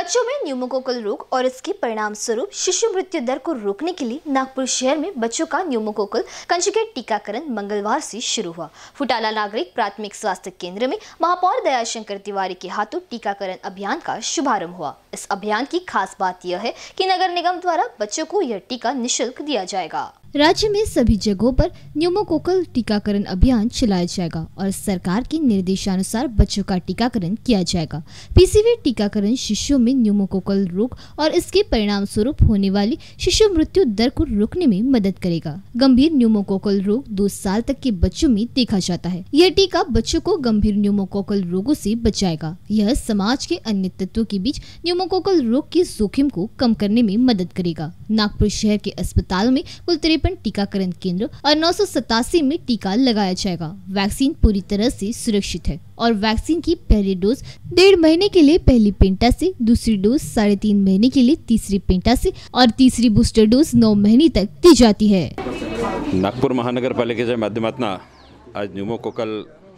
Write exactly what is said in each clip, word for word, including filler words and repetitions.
बच्चों में न्यूमोकोकल रोग और इसके परिणाम स्वरूप शिशु मृत्यु दर को रोकने के लिए नागपुर शहर में बच्चों का न्यूमोकोकल कंजुगेट टीकाकरण मंगलवार से शुरू हुआ। फुटाला नागरिक प्राथमिक स्वास्थ्य केंद्र में महापौर दयाशंकर तिवारी के हाथों टीकाकरण अभियान का शुभारंभ हुआ। इस अभियान की खास बात यह है कि नगर निगम द्वारा बच्चों को यह टीका निःशुल्क दिया जाएगा। राज्य में सभी जगहों पर न्यूमोकोकल टीकाकरण अभियान चलाया जाएगा और सरकार के निर्देशानुसार बच्चों का टीकाकरण किया जाएगा। पीसीवी टीकाकरण शिशुओं में न्यूमोकोकल रोग और इसके परिणाम स्वरूप होने वाली शिशु मृत्यु दर को रोकने में मदद करेगा। गंभीर न्यूमोकोकल रोग दो साल तक के बच्चों में देखा जाता है। यह टीका बच्चों को गंभीर न्यूमोकोकल रोगों से बचाएगा। यह समाज के अन्य तत्वों के बीच न्यूमोकोकल रोग के जोखिम को कम करने में मदद करेगा। नागपुर शहर के अस्पतालों में कुल तिरपन टीकाकरण केंद्र और नौ सौ सतासी में टीका लगाया जाएगा। वैक्सीन पूरी तरह से सुरक्षित है और वैक्सीन की पहली डोज डेढ़ महीने के लिए पहली पेंटा से, दूसरी डोज साढ़े तीन महीने के लिए तीसरी पेंटा से और तीसरी बूस्टर डोज नौ महीने तक दी जाती है। नागपूर महानगरपालिकेच्या माध्यमातून आज न्यूमोकोकल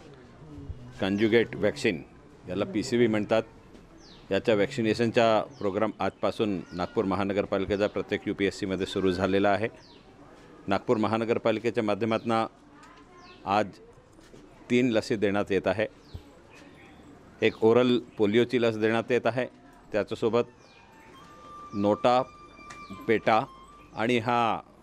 कंजुगेट वॅक्सिन याला पीसीव्ही म्हणतात, याच्या वॅक्सिनेशनचा प्रोग्राम आजपासून नागपूर महानगरपालिकेचा प्रत्येक यूपीएससी मध्ये सुरू झालेला आहे। नागपूर महानगरपालिकेच्या माध्यमातून आज तीन लसी देण्यात येत आहे। एक ओरल पोलिओची लस देण्यात येत आहे, त्याच्यासोबत नोटा, पेटा आणि हा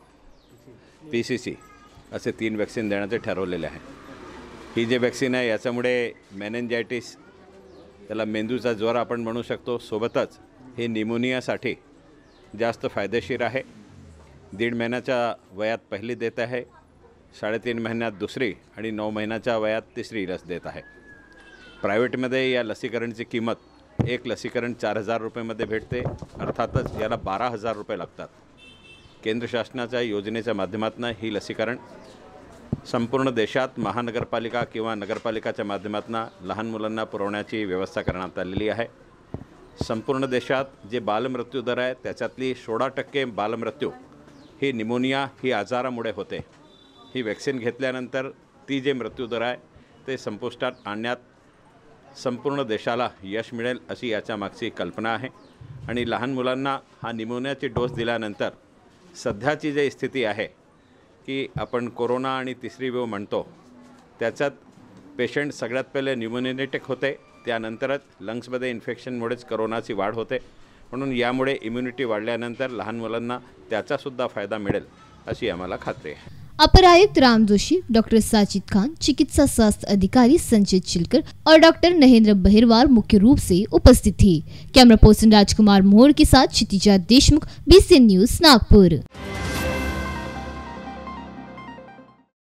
पीसीसी असे तीन वॅक्सिन देण्याचे ठरवलेले आहे। ही जे वॅक्सिन आहे याच्यामुळे मेनिंजायटिस, त्याला मेंदूचा ज्वर आपण म्हणू शकतो, सोबतच हे निमोनियासाठी जास्त फायदेशीर आहे। दीड महिन्याच्या वयात पहिली देत आहे, साडेतीन महिन्यात दुसरी आणि नऊ महिन्याच्या वयात तिसरी लस देत आहे। प्रायव्हेटमध्ये या लसीकरणची किंमत एक लसीकरण चार हजार रुपयामध्ये भेटते, अर्थातच याला बारा हजार रुपये लागतात। केंद्र शासनाच्या योजनेच्या माध्यमातून ही लसीकरण संपूर्ण देशात महानगरपालिका किंवा नगरपालिकाच्या माध्यमातून लहान मुलांना पुरवण्याची व्यवस्था करण्यात आलेली आहे। संपूर्ण देशात जे बालमृत्यू दर आहे त्याच्यातली सोळा टक्के बालमृत्यू ही निमोनिया ही आजारामुळे होते। ही वॅक्सिन घेतल्यानंतर ती जे मृत्यू दर आहे ते संपुष्टात आणण्यात संपूर्ण देशाला यश मिळेल अशी याच्या मागची कल्पना आहे। आणि लहान मुलांना हा निमोनियाची डोस दिल्यानंतर सध्याची जी स्थिती आहे की आपण कोरोना आणि तिसरी वेव म्हणतो, त्याच्यात पेशंट सगळ्यात पहिले न्यूमोनियाटिक होते, त्यानंतरच लंग्समध्ये इन्फेक्शनमुळेच कोरोनाची वाढ होते। म्हणून यामुळे इम्युनिटी वाढल्यानंतर लहान मुलांना त्याचा सुद्धा फायदा मिळेल अशी आम्हाला खात्री आहे। अपर आयुक्त राम जोशी, डॉक्टर साजिद खान, चिकित्सा स्वास्थ्य अधिकारी संजय चिलकर और डॉक्टर नहेंद्र बहिरवार मुख्य रूप से उपस्थित थे। कैमरा पर्सन राजकुमार मोहर के साथ क्षितिजा देशमुख, बीसीएन न्यूज नागपुर।